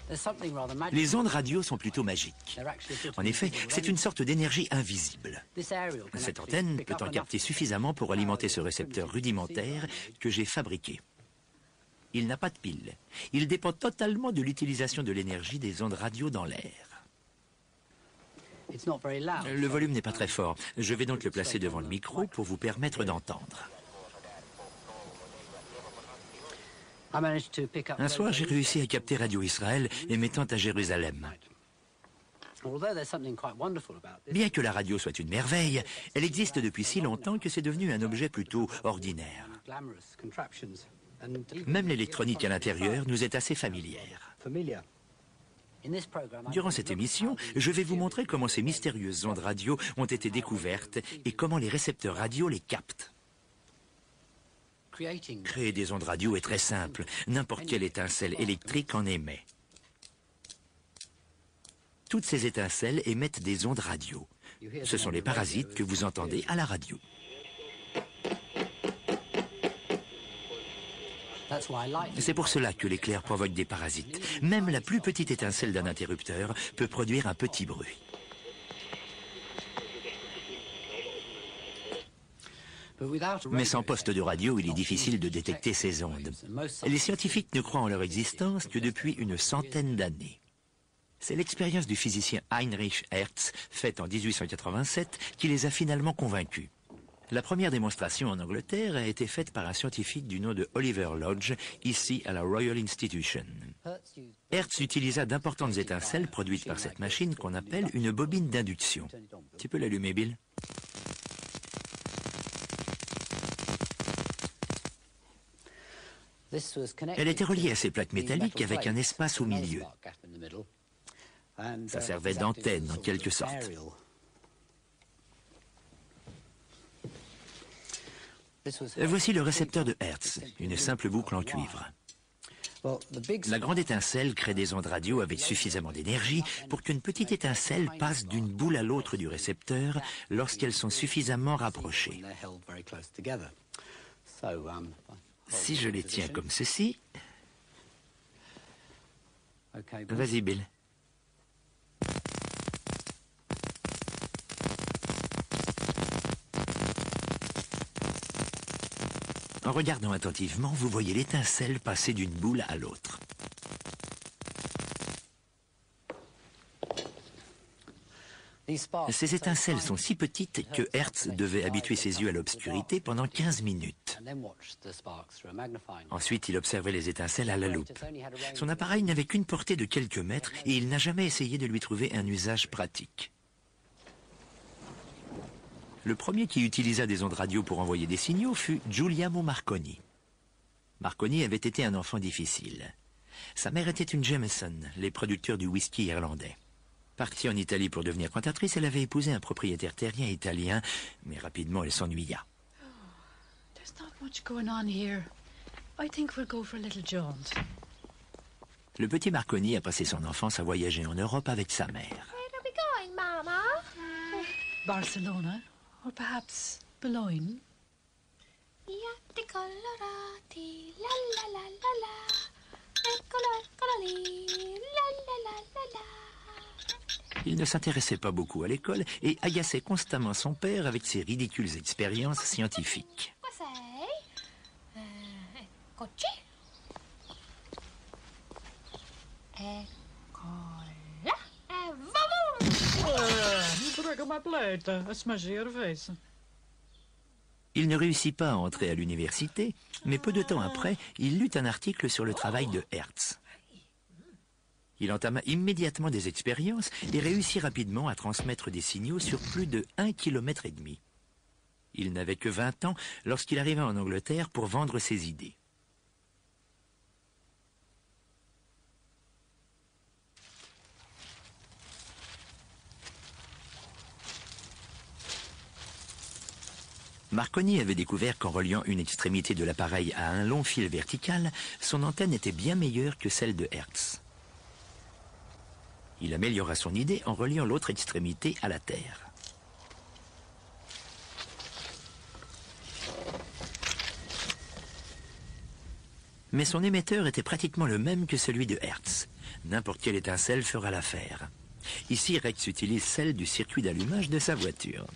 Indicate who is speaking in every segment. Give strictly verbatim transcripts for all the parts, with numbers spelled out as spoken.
Speaker 1: Les ondes radio sont plutôt magiques. En effet, c'est une sorte d'énergie invisible. Cette antenne peut en capter suffisamment pour alimenter ce récepteur rudimentaire que j'ai fabriqué. Il n'a pas de pile. Il dépend totalement de l'utilisation de l'énergie des ondes radio dans l'air. Le volume n'est pas très fort. Je vais donc le placer devant le micro pour vous permettre d'entendre. Un soir, j'ai réussi à capter Radio Israël émettant à Jérusalem. Bien que la radio soit une merveille, elle existe depuis si longtemps que c'est devenu un objet plutôt ordinaire. Même l'électronique à l'intérieur nous est assez familière. Durant cette émission, je vais vous montrer comment ces mystérieuses ondes radio ont été découvertes et comment les récepteurs radio les captent. Créer des ondes radio est très simple. N'importe quelle étincelle électrique en émet. Toutes ces étincelles émettent des ondes radio. Ce sont les parasites que vous entendez à la radio. C'est pour cela que l'éclair provoque des parasites. Même la plus petite étincelle d'un interrupteur peut produire un petit bruit. Mais sans poste de radio, il est difficile de détecter ces ondes. Les scientifiques ne croient en leur existence que depuis une centaine d'années. C'est l'expérience du physicien Heinrich Hertz, faite en mille huit cent quatre-vingt-sept, qui les a finalement convaincus. La première démonstration en Angleterre a été faite par un scientifique du nom de Oliver Lodge, ici à la Royal Institution. Hertz utilisa d'importantes étincelles produites par cette machine qu'on appelle une bobine d'induction. Tu peux l'allumer, Bill ? Elle était reliée à ces plaques métalliques avec un espace au milieu. Ça servait d'antenne en quelque sorte. Voici le récepteur de Hertz, une simple boucle en cuivre. La grande étincelle crée des ondes radio avec suffisamment d'énergie pour qu'une petite étincelle passe d'une boule à l'autre du récepteur lorsqu'elles sont suffisamment rapprochées. Si je les tiens comme ceci... Vas-y, Bill. En regardant attentivement, vous voyez l'étincelle passer d'une boule à l'autre. Ces étincelles sont si petites que Hertz devait habituer ses yeux à l'obscurité pendant quinze minutes. Ensuite, il observait les étincelles à la loupe. Son appareil n'avait qu'une portée de quelques mètres et il n'a jamais essayé de lui trouver un usage pratique. Le premier qui utilisa des ondes radio pour envoyer des signaux fut Giuliano Marconi. Marconi avait été un enfant difficile. Sa mère était une Jameson, les producteurs du whisky irlandais. Partie en Italie pour devenir cantatrice, elle avait épousé un propriétaire terrien italien, mais rapidement elle s'ennuya.
Speaker 2: There's not much going on here. I think we'll go for a little jaunt.
Speaker 1: Le petit Marconi a passé son enfance à voyager en Europe avec sa mère.
Speaker 3: Where are we going, Mama?
Speaker 2: Barcelona, or perhaps Boulogne.
Speaker 3: Iatti colorati, la la la la la. Eccolo, eccolo lì, la la la la la.
Speaker 1: Il ne s'intéressait pas beaucoup à l'école et agaçait constamment son père avec ses ridicules expériences scientifiques.
Speaker 3: Qua sei? Eh, eccoci. Eccola. E vamos!
Speaker 2: Prega uma pleita, a smager vez.
Speaker 1: Il ne réussit pas à entrer à l'université, mais peu de temps après, il lut un article sur le travail de Hertz. Il entama immédiatement des expériences et réussit rapidement à transmettre des signaux sur plus de un kilomètre et demi. Il n'avait que vingt ans lorsqu'il arriva en Angleterre pour vendre ses idées. Marconi avait découvert qu'en reliant une extrémité de l'appareil à un long fil vertical, son antenne était bien meilleure que celle de Hertz. Il améliora son idée en reliant l'autre extrémité à la Terre. Mais son émetteur était pratiquement le même que celui de Hertz. N'importe quelle étincelle fera l'affaire. Ici, Rex utilise celle du circuit d'allumage de sa voiture.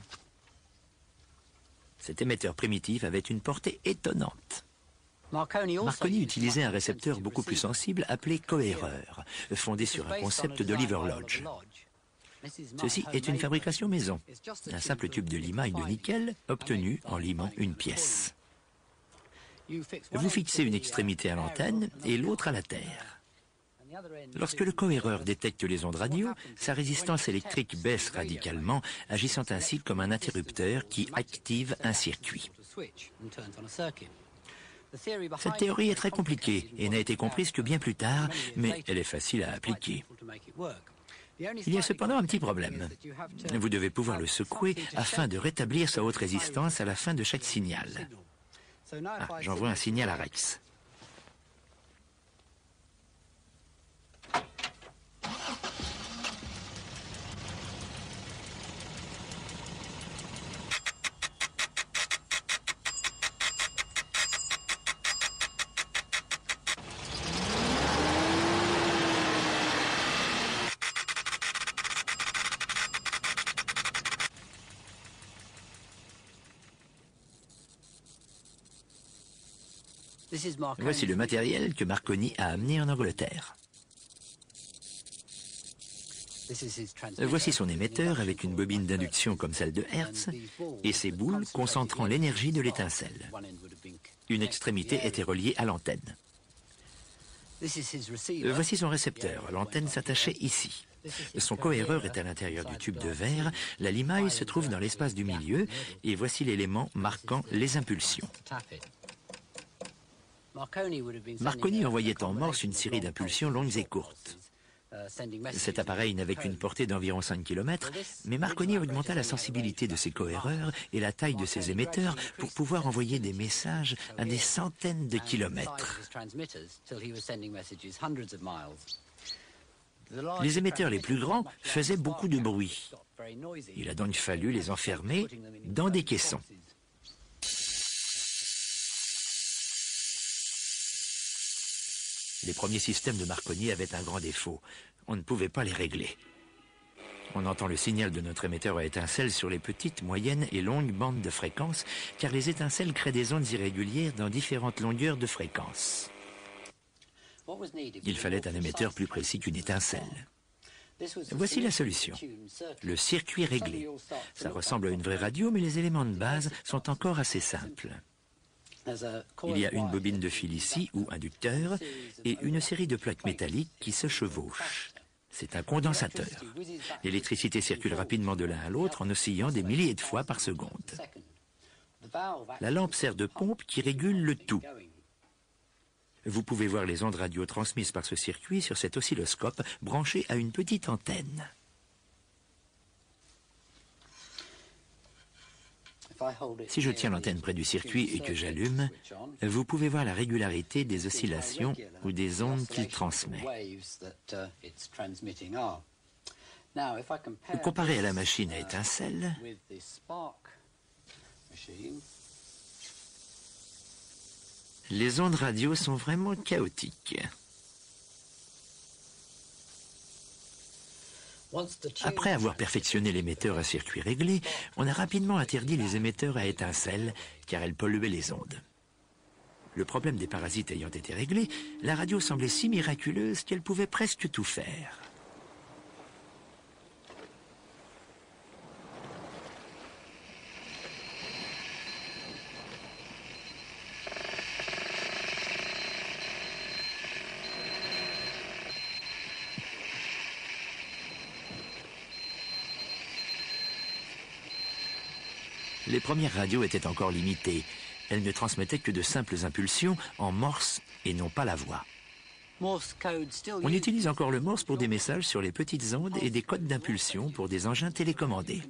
Speaker 1: Cet émetteur primitif avait une portée étonnante. Marconi utilisait un récepteur beaucoup plus sensible appelé cohéreur, fondé sur un concept d'Oliver Lodge. Ceci est une fabrication maison, un simple tube de limaille de nickel obtenu en limant une pièce. Vous fixez une extrémité à l'antenne et l'autre à la terre. Lorsque le cohéreur détecte les ondes radio, sa résistance électrique baisse radicalement, agissant ainsi comme un interrupteur qui active un circuit. Cette théorie est très compliquée et n'a été comprise que bien plus tard, mais elle est facile à appliquer. Il y a cependant un petit problème. Vous devez pouvoir le secouer afin de rétablir sa haute résistance à la fin de chaque signal. Ah, j'envoie un signal à Rex. Voici le matériel que Marconi a amené en Angleterre. Voici son émetteur avec une bobine d'induction comme celle de Hertz et ses boules concentrant l'énergie de l'étincelle. Une extrémité était reliée à l'antenne. Voici son récepteur. L'antenne s'attachait ici. Son cohéreur est à l'intérieur du tube de verre. La limaille se trouve dans l'espace du milieu et voici l'élément marquant les impulsions. Marconi envoyait en morse une série d'impulsions longues et courtes. Cet appareil n'avait qu'une portée d'environ cinq kilomètres, mais Marconi augmenta la sensibilité de ses cohéreurs et la taille de ses émetteurs pour pouvoir envoyer des messages à des centaines de kilomètres. Les émetteurs les plus grands faisaient beaucoup de bruit. Il a donc fallu les enfermer dans des caissons. Les premiers systèmes de Marconi avaient un grand défaut. On ne pouvait pas les régler. On entend le signal de notre émetteur à étincelles sur les petites, moyennes et longues bandes de fréquence, car les étincelles créent des ondes irrégulières dans différentes longueurs de fréquence. Il fallait un émetteur plus précis qu'une étincelle. Voici la solution. Le circuit réglé. Ça ressemble à une vraie radio, mais les éléments de base sont encore assez simples. Il y a une bobine de fil ici, ou inducteur, et une série de plaques métalliques qui se chevauchent. C'est un condensateur. L'électricité circule rapidement de l'un à l'autre en oscillant des milliers de fois par seconde. La lampe sert de pompe qui régule le tout. Vous pouvez voir les ondes radio transmises par ce circuit sur cet oscilloscope branché à une petite antenne. Si je tiens l'antenne près du circuit et que j'allume, vous pouvez voir la régularité des oscillations ou des ondes qu'il transmet. Comparé à la machine à étincelles, les ondes radio sont vraiment chaotiques. Après avoir perfectionné l'émetteur à circuit réglé, on a rapidement interdit les émetteurs à étincelles car elles polluaient les ondes. Le problème des parasites ayant été réglé, la radio semblait si miraculeuse qu'elle pouvait presque tout faire. Les premières radios étaient encore limitées. Elles ne transmettaient que de simples impulsions en morse et non pas la voix. On utilise encore le morse pour des messages sur les petites ondes et des codes d'impulsion pour des engins télécommandés.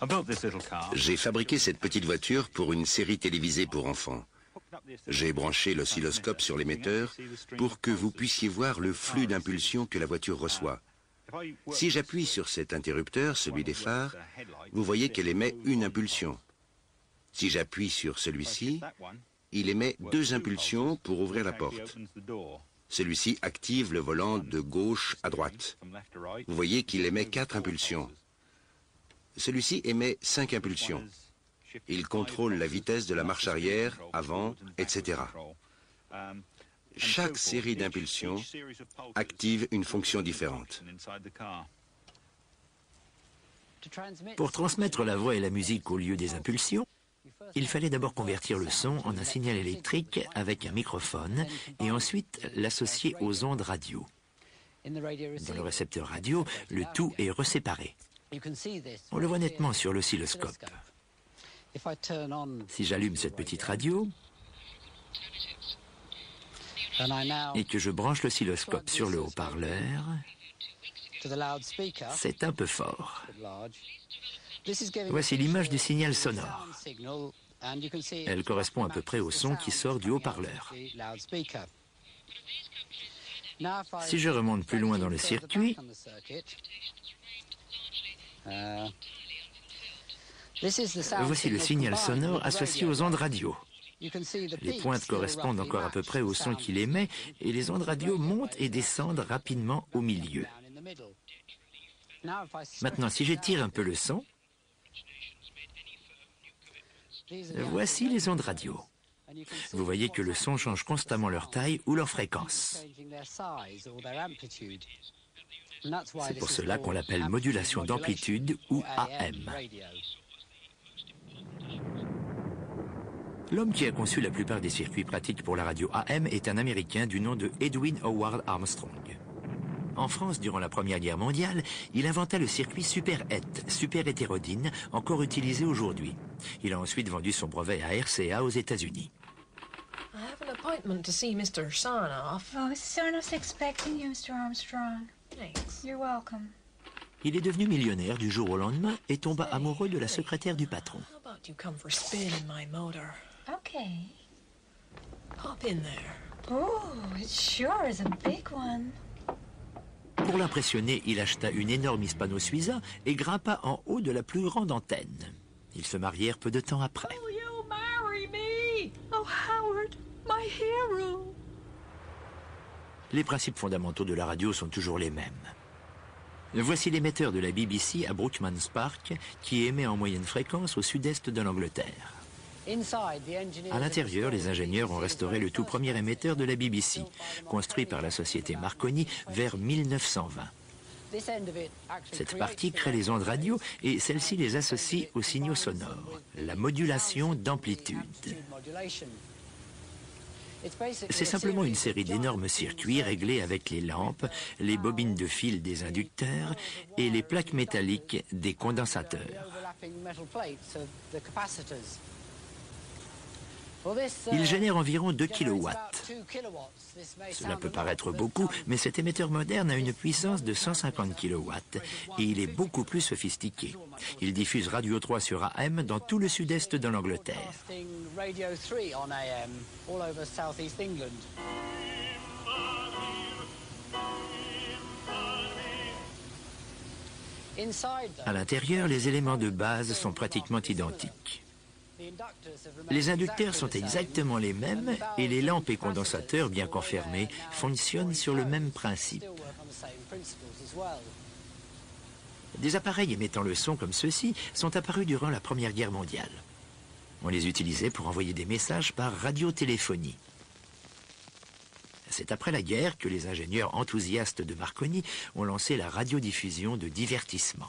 Speaker 4: J'ai fabriqué cette petite voiture pour une série télévisée pour enfants. J'ai branché l'oscilloscope sur l'émetteur pour que vous puissiez voir le flux d'impulsion que la voiture reçoit. Si j'appuie sur cet interrupteur, celui des phares, vous voyez qu'elle émet une impulsion. Si j'appuie sur celui-ci, il émet deux impulsions pour ouvrir la porte. Celui-ci active le volant de gauche à droite. Vous voyez qu'il émet quatre impulsions. Celui-ci émet cinq impulsions. Il contrôle la vitesse de la marche arrière, avant, et cetera. Chaque série d'impulsions active une fonction différente.
Speaker 1: Pour transmettre la voix et la musique au lieu des impulsions, il fallait d'abord convertir le son en un signal électrique avec un microphone et ensuite l'associer aux ondes radio. Dans le récepteur radio, le tout est reséparé. On le voit nettement sur l'oscilloscope. Si j'allume cette petite radio et que je branche l'oscilloscope sur le haut-parleur, c'est un peu fort. Voici l'image du signal sonore. Elle correspond à peu près au son qui sort du haut-parleur. Si je remonte plus loin dans le circuit, voici le signal sonore associé aux ondes radio. Les pointes correspondent encore à peu près au son qu'il émet et les ondes radio montent et descendent rapidement au milieu. Maintenant, si j'étire un peu le son, voici les ondes radio. Vous voyez que le son change constamment leur taille ou leur fréquence. C'est pour cela qu'on l'appelle modulation d'amplitude ou A M. L'homme qui a conçu la plupart des circuits pratiques pour la radio A M est un Américain du nom de Edwin Howard Armstrong. En France, durant la Première Guerre mondiale, il inventa le circuit Super-Het, super-hétérodyne, encore utilisé aujourd'hui. Il a ensuite vendu son brevet à R C A aux États-Unis.
Speaker 5: I have an appointment to see Mister Sarnoff.
Speaker 3: Oh, Sarnoff's expecting you, Mister Armstrong.
Speaker 5: Thanks.
Speaker 3: You're welcome.
Speaker 1: Il est devenu millionnaire du jour au lendemain et tomba amoureux de la secrétaire du patron.
Speaker 5: How about you come for a spin in my motor?
Speaker 3: Okay.
Speaker 5: Hop in there.
Speaker 3: Oh, it sure is a big one.
Speaker 1: Pour l'impressionner, il acheta une énorme Hispano Suiza et grimpa en haut de la plus grande antenne. Ils se marièrent peu de temps après.
Speaker 5: Will you marry me? Oh, Howard, my hero.
Speaker 1: Les principes fondamentaux de la radio sont toujours les mêmes. Voici l'émetteur de la B B C à Brookmans Park qui émet en moyenne fréquence au sud-est de l'Angleterre. À l'intérieur, les ingénieurs ont restauré le tout premier émetteur de la B B C, construit par la société Marconi vers mille neuf cent vingt. Cette partie crée les ondes radio et celle-ci les associe aux signaux sonores, la modulation d'amplitude. C'est simplement une série d'énormes circuits réglés avec les lampes, les bobines de fil des inducteurs et les plaques métalliques des condensateurs. Il génère environ deux kilowatts. Cela peut paraître beaucoup, mais cet émetteur moderne a une puissance de cent cinquante kilowatts et il est beaucoup plus sophistiqué. Il diffuse Radio trois sur A M dans tout le sud-est de l'Angleterre. À l'intérieur, les éléments de base sont pratiquement identiques. Les inducteurs sont exactement les mêmes et les lampes et condensateurs, bien qu'enfermés, fonctionnent sur le même principe. Des appareils émettant le son comme ceux-ci sont apparus durant la Première Guerre mondiale. On les utilisait pour envoyer des messages par radiotéléphonie. C'est après la guerre que les ingénieurs enthousiastes de Marconi ont lancé la radiodiffusion de divertissement.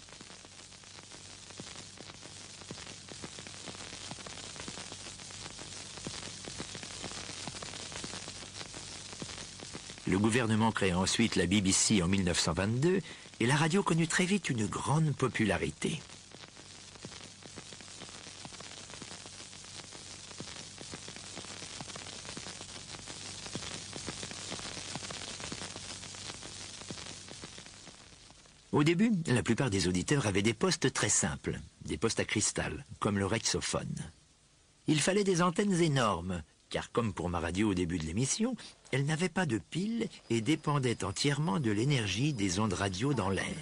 Speaker 1: Le gouvernement créa ensuite la B B C en mille neuf cent vingt-deux et la radio connut très vite une grande popularité. Au Au début, la plupart des auditeurs avaient des postes très simples, des postes à cristal, comme le Rexophone. Il fallait des antennes énormes, car comme pour ma radio au début de l'émission, elle n'avait pas de pile et dépendait entièrement de l'énergie des ondes radio dans l'air.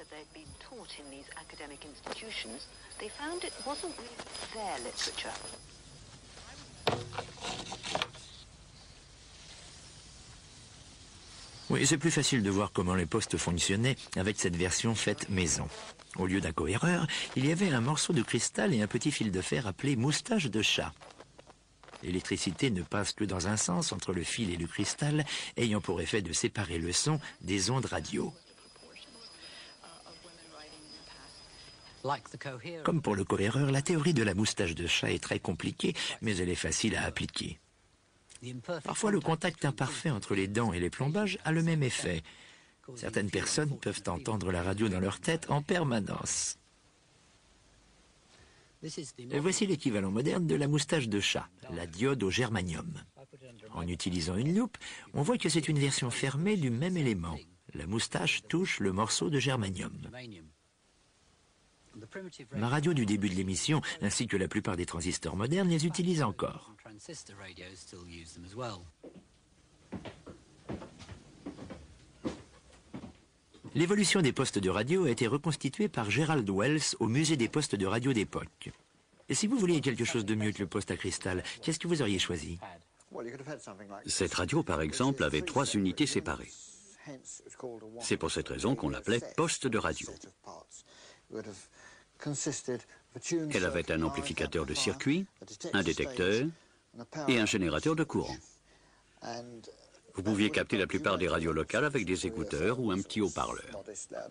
Speaker 1: Oui, c'est plus facile de voir comment les postes fonctionnaient avec cette version faite maison. Au lieu d'un cohéreur, il y avait un morceau de cristal et un petit fil de fer appelé moustache de chat. L'électricité ne passe que dans un sens entre le fil et le cristal, ayant pour effet de séparer le son des ondes radio. Comme pour le cohéreur, la théorie de la moustache de chat est très compliquée, mais elle est facile à appliquer. Parfois, le contact imparfait entre les dents et les plombages a le même effet. Certaines personnes peuvent entendre la radio dans leur tête en permanence. Et voici l'équivalent moderne de la moustache de chat, la diode au germanium. En utilisant une loupe, on voit que c'est une version fermée du même élément. La moustache touche le morceau de germanium. Ma radio du début de l'émission, ainsi que la plupart des transistors modernes, les utilisent encore. L'évolution des postes de radio a été reconstituée par Gerald Wells au musée des postes de radio d'époque. Et si vous vouliez quelque chose de mieux que le poste à cristal, qu'est-ce que vous auriez choisi?
Speaker 6: Cette radio, par exemple, avait trois unités séparées. C'est pour cette raison qu'on l'appelait poste de radio. Elle avait un amplificateur de circuit, un détecteur et un générateur de courant. Vous pouviez capter la plupart des radios locales avec des écouteurs ou un petit haut-parleur.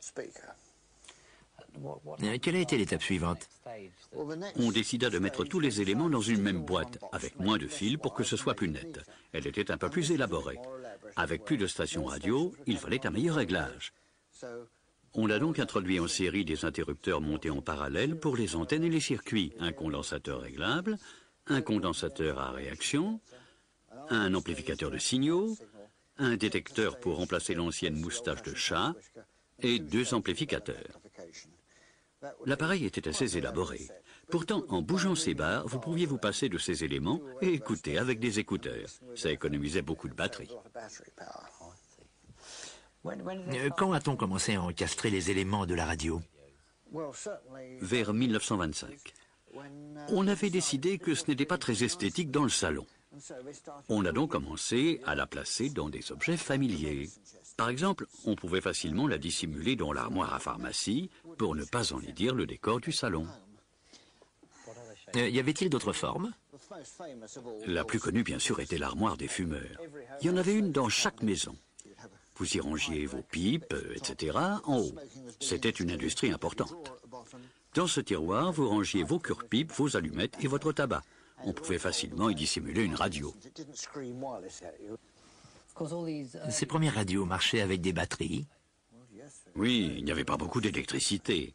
Speaker 1: Euh, quelle a été l'étape suivante?
Speaker 6: On décida de mettre tous les éléments dans une même boîte, avec moins de fils pour que ce soit plus net. Elle était un peu plus élaborée. Avec plus de stations radio, il fallait un meilleur réglage. On a donc introduit en série des interrupteurs montés en parallèle pour les antennes et les circuits, un condensateur réglable, un condensateur à réaction, un amplificateur de signaux, un détecteur pour remplacer l'ancienne moustache de chat et deux amplificateurs. L'appareil était assez élaboré. Pourtant, en bougeant ces barres, vous pouviez vous passer de ces éléments et écouter avec des écouteurs. Ça économisait beaucoup de batterie.
Speaker 1: Euh, Quand a-t-on commencé à encastrer les éléments de la radio?
Speaker 6: Vers mille neuf cent vingt-cinq. On avait décidé que ce n'était pas très esthétique dans le salon. On a donc commencé à la placer dans des objets familiers. Par exemple, on pouvait facilement la dissimuler dans l'armoire à pharmacie pour ne pas enlaidir le décor du salon.
Speaker 1: Euh, y avait-il d'autres formes?
Speaker 6: La plus connue, bien sûr, était l'armoire des fumeurs. Il y en avait une dans chaque maison. Vous y rangiez vos pipes, et cetera en haut. C'était une industrie importante. Dans ce tiroir, vous rangiez vos cure-pipes, vos allumettes et votre tabac. On pouvait facilement y dissimuler une radio.
Speaker 1: Ces premières radios marchaient avec des batteries.
Speaker 6: Oui, il n'y avait pas beaucoup d'électricité.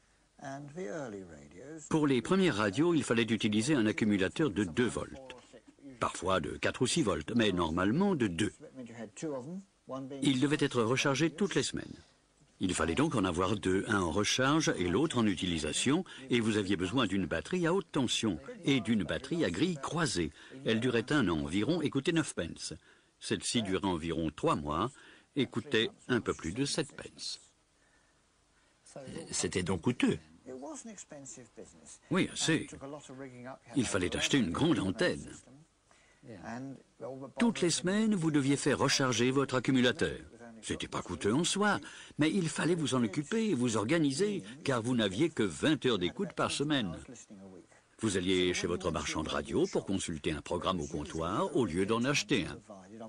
Speaker 6: Pour les premières radios, il fallait utiliser un accumulateur de deux volts. Parfois de quatre ou six volts, mais normalement de deux. Il devait être rechargé toutes les semaines. Il fallait donc en avoir deux, un en recharge et l'autre en utilisation, et vous aviez besoin d'une batterie à haute tension et d'une batterie à grille croisée. Elle durait un an environ et coûtait neuf pence. Celle-ci durait environ trois mois et coûtait un peu plus de sept pence.
Speaker 1: C'était donc coûteux.
Speaker 6: Oui, assez. Il fallait acheter une grande antenne. Toutes les semaines, vous deviez faire recharger votre accumulateur. C'était pas coûteux en soi, mais il fallait vous en occuper et vous organiser, car vous n'aviez que vingt heures d'écoute par semaine. Vous alliez chez votre marchand de radio pour consulter un programme au comptoir au lieu d'en acheter un.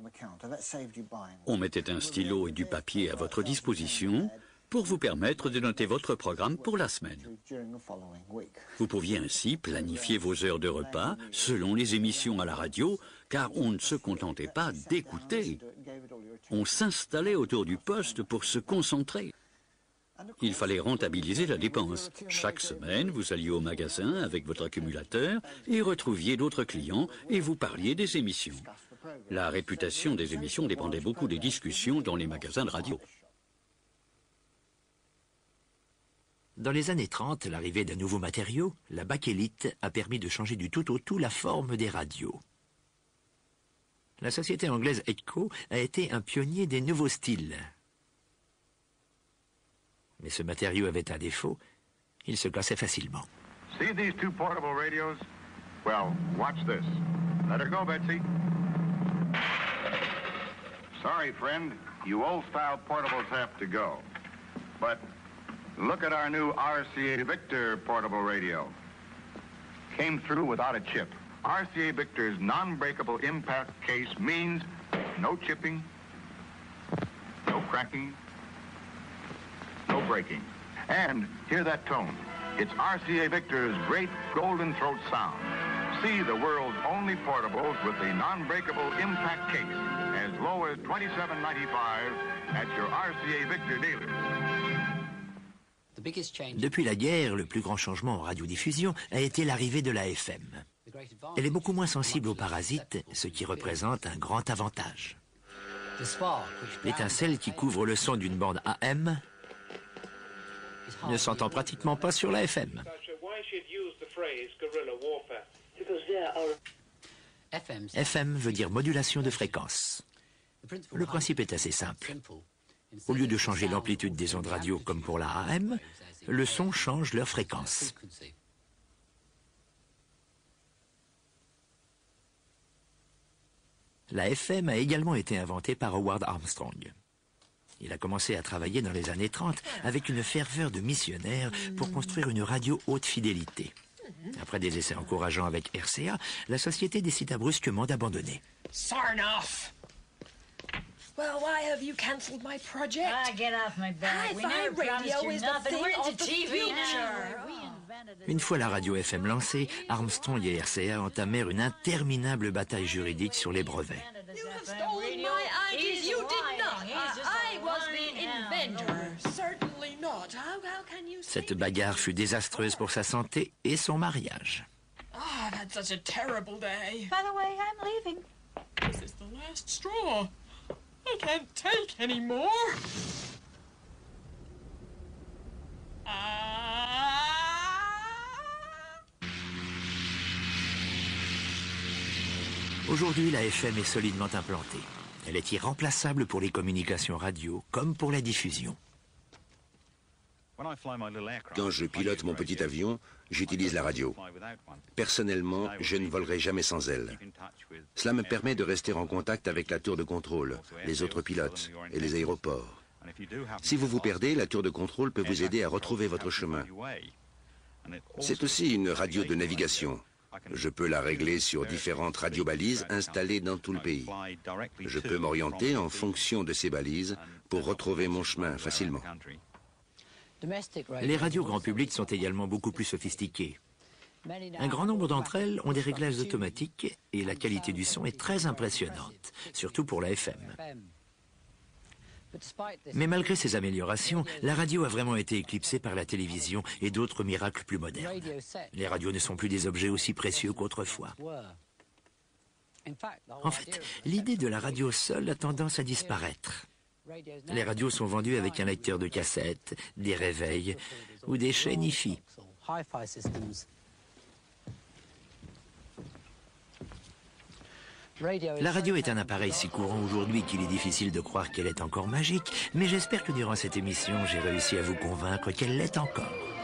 Speaker 6: On mettait un stylo et du papier à votre disposition pour vous permettre de noter votre programme pour la semaine. Vous pouviez ainsi planifier vos heures de repas selon les émissions à la radio, car on ne se contentait pas d'écouter. On s'installait autour du poste pour se concentrer. Il fallait rentabiliser la dépense. Chaque semaine, vous alliez au magasin avec votre accumulateur et retrouviez d'autres clients et vous parliez des émissions. La réputation des émissions dépendait beaucoup des discussions dans les magasins de radio.
Speaker 1: Dans les années trente, l'arrivée d'un nouveau matériau, la bakélite, a permis de changer du tout au tout la forme des radios. La société anglaise Edco a été un pionnier des nouveaux styles. Mais ce matériau avait un défaut, il se cassait facilement.
Speaker 7: See these two portable radios? Well, watch this. Let her go, Betsy. Sorry, friend, you old-style portables have to go. But look at our new R C A Victor portable radio. Came through without a chip. R C A Victor's non-breakable impact case means no chipping, no cracking, no breaking. And hear that tone. It's R C A Victor's great golden throat sound. See the world's only portables with the non-breakable impact case as low as twenty-seven ninety-five at your R C A Victor dealer.
Speaker 1: Depuis la guerre, le plus grand changement en radiodiffusion a été l'arrivée de la F M. Elle est beaucoup moins sensible aux parasites, ce qui représente un grand avantage. L'étincelle qui couvre le son d'une bande A M ne s'entend pratiquement pas sur la F M. F M veut dire modulation de fréquence. Le principe est assez simple. Au lieu de changer l'amplitude des ondes radio comme pour la A M, le son change leur fréquence. La F M a également été inventée par Howard Armstrong. Il a commencé à travailler dans les années trente avec une ferveur de missionnaire pour construire une radio haute fidélité. Après des essais encourageants avec R C A, la société décida brusquement d'abandonner.
Speaker 5: Sarnoff! Well, why have you cancelled my project?
Speaker 2: Ah, get off my back. We never promised you nothing. We're into T V now.
Speaker 1: Une fois la radio F M lancée, Armstrong et R C A entamèrent une interminable bataille juridique sur les brevets.
Speaker 5: You have stolen my ideas. You did not. I was the inventor. Certainly not. How, how can you say
Speaker 1: Cette bagarre fut désastreuse pour sa santé et son mariage.
Speaker 5: Ah, that's such a terrible day.
Speaker 2: By the way, I'm leaving.
Speaker 5: This is the last straw. I can't take any more. Ah.
Speaker 1: Aujourd'hui, la F M est solidement implantée. Elle est irremplaçable pour les communications radio comme pour la diffusion.
Speaker 4: Quand je pilote mon petit avion, j'utilise la radio. Personnellement, je ne volerai jamais sans elle. Cela me permet de rester en contact avec la tour de contrôle, les autres pilotes et les aéroports. Si vous vous perdez, la tour de contrôle peut vous aider à retrouver votre chemin. C'est aussi une radio de navigation. Je peux la régler sur différentes radiobalises installées dans tout le pays. Je peux m'orienter en fonction de ces balises pour retrouver mon chemin facilement.
Speaker 1: Les radios grand public sont également beaucoup plus sophistiquées. Un grand nombre d'entre elles ont des réglages automatiques et la qualité du son est très impressionnante, surtout pour la F M. Mais malgré ces améliorations, la radio a vraiment été éclipsée par la télévision et d'autres miracles plus modernes. Les radios ne sont plus des objets aussi précieux qu'autrefois. En fait, l'idée de la radio seule a tendance à disparaître. Les radios sont vendues avec un lecteur de cassette, des réveils ou des chaînes Hi Fi. La radio est un appareil si courant aujourd'hui qu'il est difficile de croire qu'elle est encore magique, mais j'espère que durant cette émission, j'ai réussi à vous convaincre qu'elle l'est encore.